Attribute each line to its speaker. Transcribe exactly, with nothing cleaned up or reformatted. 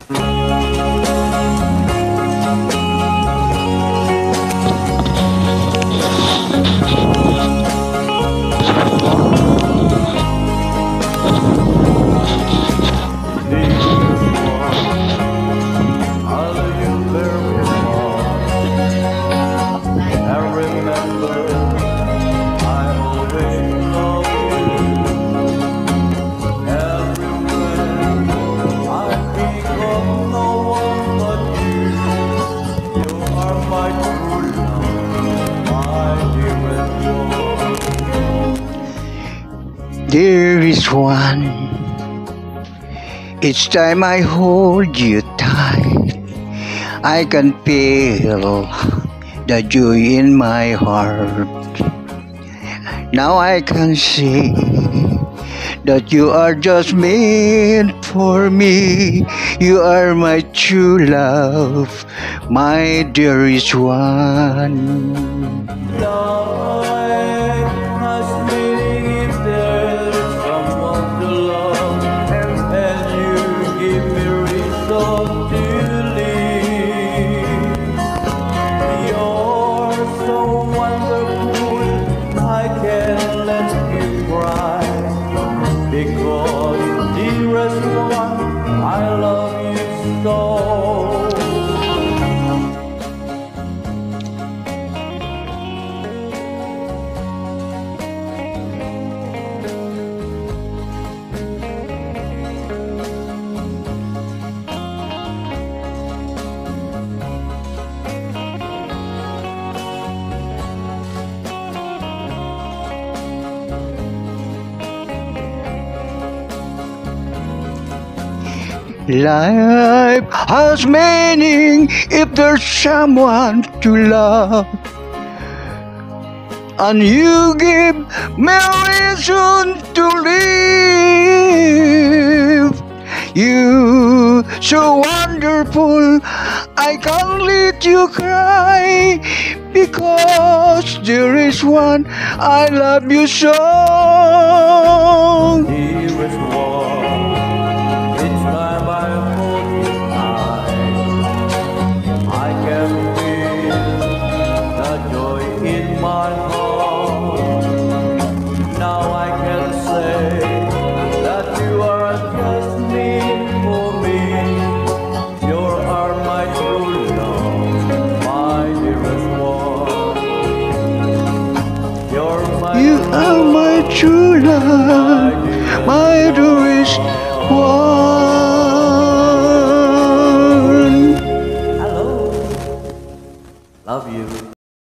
Speaker 1: Dearest one, each time I hold you tight, I can feel the joy in my heart. Now I can see that you are just made for me. You are my true love, my dearest one.
Speaker 2: Life has meaning if there's someone to love, and you give me reason to live. You're so wonderful, I can't let you cry, because dearest one, I love you so.
Speaker 1: Life has meaning if there's someone to love, and you give me reason to live. You so wonderful, I can't let you cry, because there is one I love you so.
Speaker 2: Dearest one, each time I hold you tight, I can feel the joy in my heart. Now I can say that you are just meant for me. You are my true love, my dearest one. You're my
Speaker 1: You are my true love, my dearest one.
Speaker 2: Hello. Love you.